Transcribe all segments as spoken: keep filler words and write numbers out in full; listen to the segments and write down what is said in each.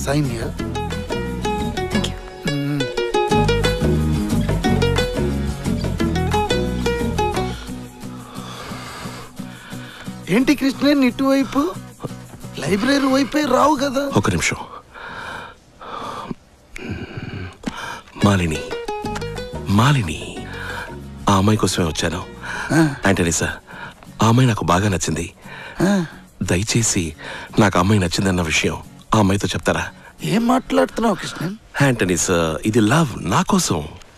Sign here. ఏంటి కృష్ణ ఇటువైపు library వైపే రావు కదా? ఒక నిమిషం. మాలిని మాలిని ఆ అమ్మాయి కోసమే వచ్చాను. ఆంటనీ సార్, ఆ అమ్మాయి నాకు బాగా నచ్చింది. దయచేసి నాకు అమ్మాయి నచ్చిందన్న విషయం ఆ అమ్మాయితో చెప్తారా? ఏం మాట్లాడుతున్నావు కృష్ణ? ఆంటనీ సార్, ఇది లవ్ నా కోసం.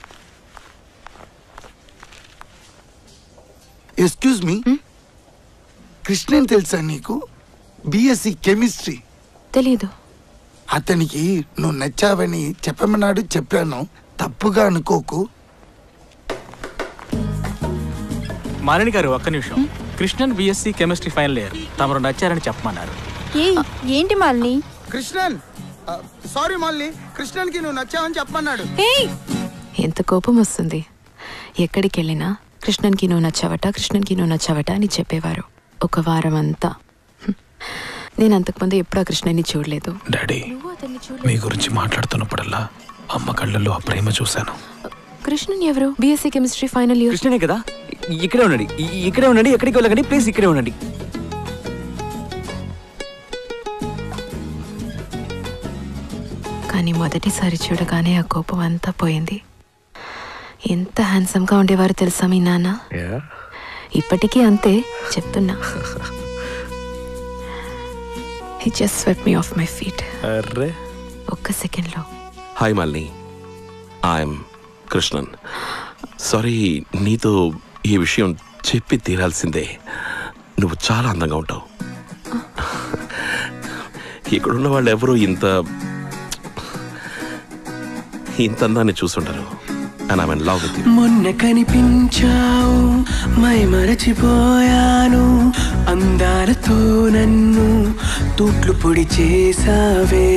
ఎక్స్క్యూజ్ మీ, కృష్ణన్ తెలుసా నీకు? BSc chemistry. తెలీదు. అతనికి నువ్వు నచ్చావని చెప్పమన్నాడు, చెప్పాను. తప్పుగా అనుకోకు. మాలిని గారు ఒక్క నిమిషం. Krishnan BSc chemistry final year, తమరు నచ్చారని చెప్పమన్నారు. ఏంటి మాలిని? కృష్ణన్ సారీ మాలిని, కృష్ణన్ కి నువ్వు నచ్చావని చెప్పమన్నాడు. ఎంత కోపం వస్తుంది. ఎక్కడికి వెళ్ళినా కృష్ణన్ కి నువ్వు నచ్చావట, కృష్ణన్ కి నువ్వు నచ్చావట అని చెప్పేవారు ఒక వారం అంతా. నేను అంతకుముందు ఎప్పుడు ఆ కృష్ణని చూడలేదు. డాడీ, మీ గురించి మాట్లాడుతున్నప్పుడల్లా అమ్మ కళ్ళల్లో ఆ ప్రేమ చూశాను. కృష్ణన్ ఎవరు? BSc chemistry final year. కృష్ణనే కదా? ఇక్కడే ఉండండి, ఇక్కడే ఉండండి, ఎక్కడికి వెళ్ళకండి ప్లీజ్, ఇక్కడే ఉండండి. కానీ మొదటిసారి చూడగానే ఆ కోపం అంతా పోయింది. ఎంత హ్యాండ్సమ్ గా ఉండేవారు తెలుసా మీ నాన్న? ఇప్పటికీ అంతే చెప్తున్నా. He just swept me off my feet. అర్రే ఒక్క సెకండ్ లో. Hi Malini, I'm Krishnan. Sorry, నీతో ఈ విషయం చెప్పి తీరాల్సిందే. నువ్వు చాలా అందంగా ఉంటావు. ఇక్కడున్న వాళ్ళు ఎవరు ఇంత ఇంత అందాన్ని చూసుంటారు. And I'm in love with you. మొన్న కనిపించావు, మై మరచిపోయాను. అందాలతో నన్ను తూట్లు పొడి చేసావే.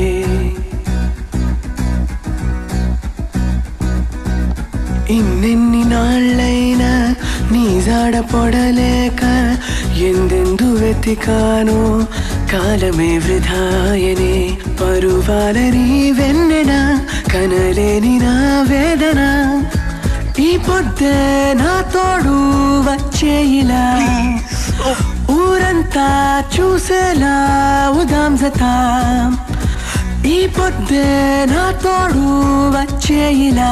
ఇన్నెన్ని నాళ్ళైనా నీ జాడ పొడలేక ఎందెందు వెతికానో కాలమే వృధాయనే. పరువాలని వెన్నెన కనలేని నా వేదన ఈ పొద్దే నా తోడు వచ్చేయిలా. ఊరంతా చూసేలా ఉదాం జతా. ఈ పొద్దే నా తోడు వచ్చేయిలా.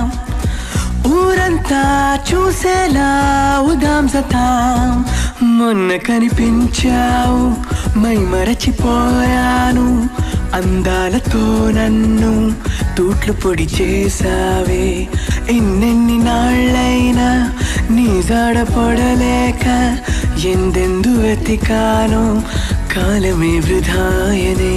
ఊరంతా చూసేలా ఉదాం జతా. మొన్న కనిపించావు, మై మరచిపోయాను. అందాలతో నన్ను తూట్లు పొడి చేసావే. ఎన్నెన్ని నాళ్ళైనా నీ జాడ పొడలేక ఎందెందు వెతికానో కాలమే వృధాయనే.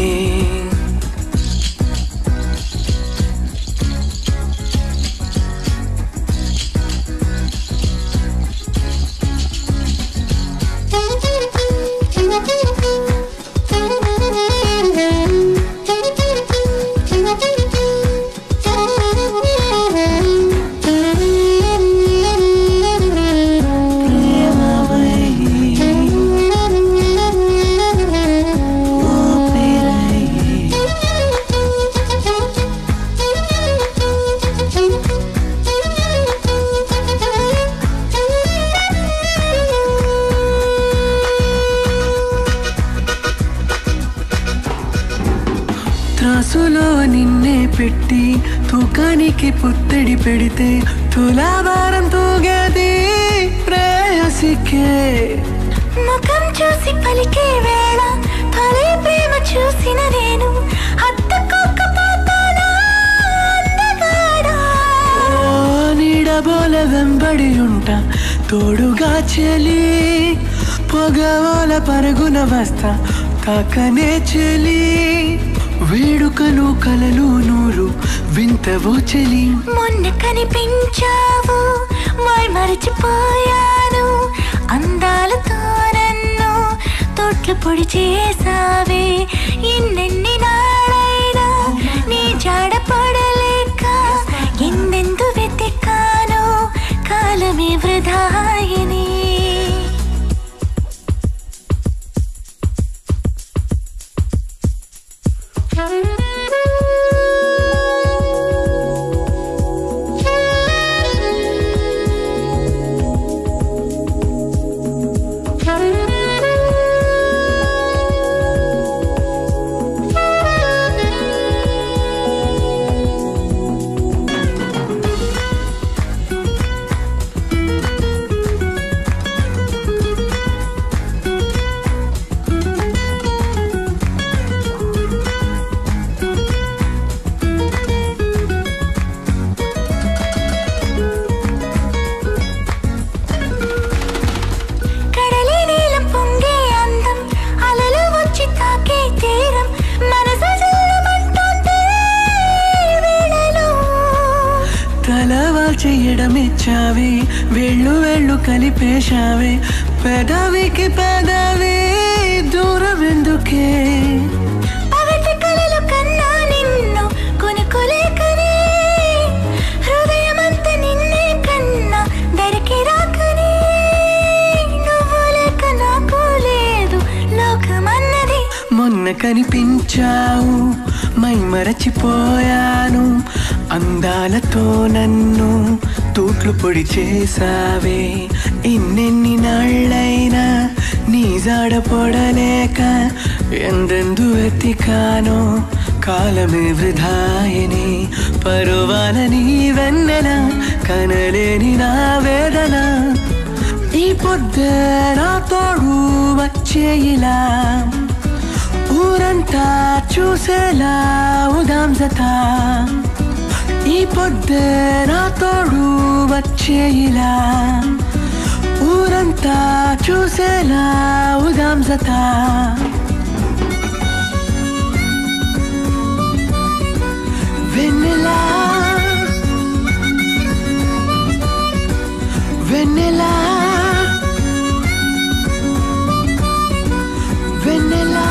త్రాసులో నిన్నే పెట్టి తూకానికి పుత్తడి పెడితే తులాభారం తూగేది ప్రేయసికే. ముఖం చూసి పలికే వేళ తొలి ప్రేమ చూసిన నేను హత్తుకోకపోతానా అందగాడా. నీడబోల వెంబడి ఉంటా తోడుగా చెలి. పొగవోల పరుగున వస్తా తాకనే చెలి. వేడుకలు కలలు నూరు వింతవో చెలి. మొన్న కనిపించావు, మై మరచిపోయాను. అందాలతో నన్ను తోట్లు పొడి చేసావే. ఇన్నెన్ని నాళ్ళైనా నీ జాడ పడలేక ఎందెందు వెతికానో కాలమే వృధాయనే. Thank you. ఎడమిచ్చావే వెళ్ళు వెళ్ళు కలిపేశావే పెదవికి పెదవి దూరం ఎందుకే పగటి కలలు కన్నా నిన్ను కొనుకోలేకనే హృదయమంతా నిన్నే కన్నా దరికి రాకనే నువ్వు లేక నాకు లేదు లోకమన్నది మొన్న కనిపించావు మై మరచిపోయాను అందాలతో నన్ను తూట్లు పొడి చేసావే ఎన్నెన్ని నాళ్ళైనా నీ జాడ పొడలేక ఎందెందు వెతికానో కాలమే వృధాయని పరువాలని వెన్నెల కనలేని నా వేదన ఈ పొద్దే నా తోడు వచ్చేయిలా ఊరంతా చూసేలా ఉదాం జత ఈ పొద్దే నా తోడు వచ్చేయిలా ఊరంతా చూసేలా ఉదాం జత వెన్నెలా వెన్నెలా వెన్నెలా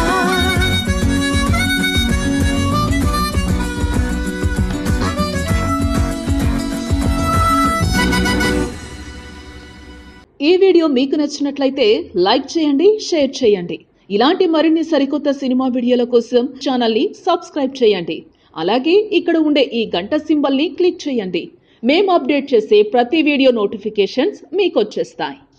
ఈ వీడియో మీకు నచ్చినట్లయితే లైక్ చేయండి, షేర్ చేయండి. ఇలాంటి మరిన్ని సరికొత్త సినిమా వీడియోల కోసం ఛానల్ని సబ్స్క్రైబ్ చేయండి. అలాగే ఇక్కడ ఉండే ఈ గంట సింబల్ని క్లిక్ చేయండి. మేము అప్డేట్ చేసే ప్రతి వీడియో నోటిఫికేషన్స్ మీకు వచ్చేస్తాయి.